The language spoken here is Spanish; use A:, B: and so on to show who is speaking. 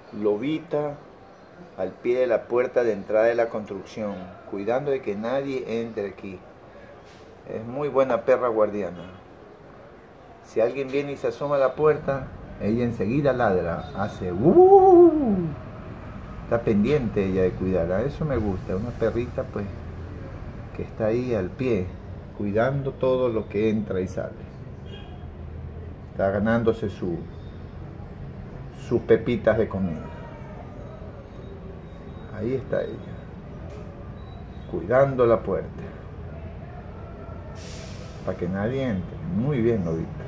A: lobita al pie de la puerta de entrada de la construcción, cuidando de que nadie entre aquí. Es muy buena perra guardiana. Si alguien viene y se asoma a la puerta, ella enseguida ladra, hace Está pendiente ella de cuidar, a eso me gusta, una perrita pues que está ahí al pie, cuidando todo lo que entra y sale. Está ganándose sus pepitas de comida. Ahí está ella, cuidando la puerta, para que nadie entre. Muy bien, Lobita.